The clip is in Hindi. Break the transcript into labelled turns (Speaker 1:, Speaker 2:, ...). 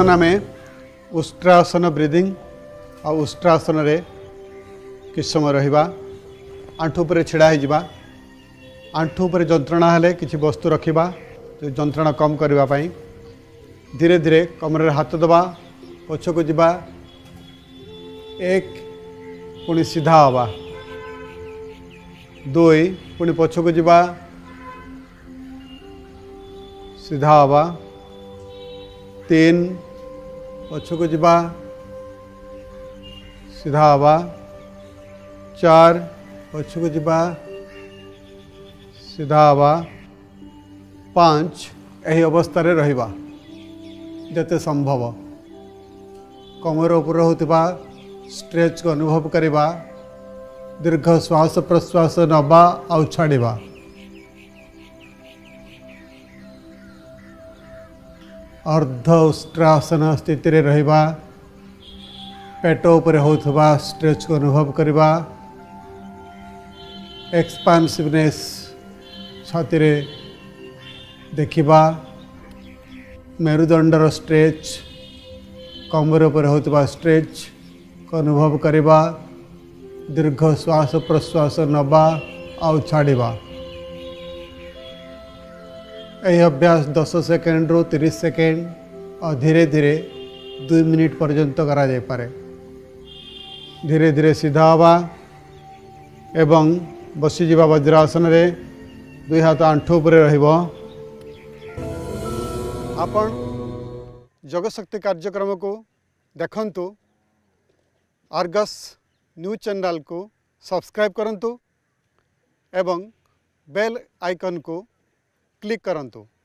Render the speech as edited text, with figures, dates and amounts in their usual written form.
Speaker 1: बर्तमान आम उष्ट्रासन ब्रीदिंग आ उष्ट्रासन रे किछ समय रहिबा। आंठू पर छिड़ा होइजिबा। आंठू पर जंत्रणा हेले किछि वस्तु रखिबा जो जंत्रणा कम करबा पई। धीरे धीरे कमर रे हाथ दबा, पछको जिबा, एक पुणी सीधा हवा, दुई पुणी पछको जिबा, सीधा हवा, तीन पछको जिबा, सीधा हवा, चार पछको जिबा, सीधा हवा, पांच यही अवस्था रे रहिबा जते संभव। कमर उपर होतिबा स्ट्रेच को अनुभव करिबा। दीर्घ श्वास प्रश्वास नबा आउ छाड़िबा। अर्ध उष्ट्रासन स्थिति रे रहिबा। पेट उपर होतिबा स्ट्रेच को अनुभव करिबा। एक्सपांसिवनेस छाती रे देखिबा। मेरुदंडर स्ट्रेच, कमर पर होतिबा स्ट्रेच को अनुभव करिबा। दीर्घ श्वास प्रश्वास नबा आउ छाड़िबा। यह अभ्यास 10 सेकेंड रु 30 सेकेंड और धीरे धीरे 2 मिनिट पर्यंत करा जाय पारे। धीरे धीरे सीधा हवा एवं बसीजिबा वज्रासन रे। दुई हाथ आंठू उपरे रहिबो। आपण जगशक्ति कार्यक्रम को देखंतु। आर्गस न्यूज चैनल को सब्सक्राइब करंतु एवं बेल आइकन को क्लिक करंतु।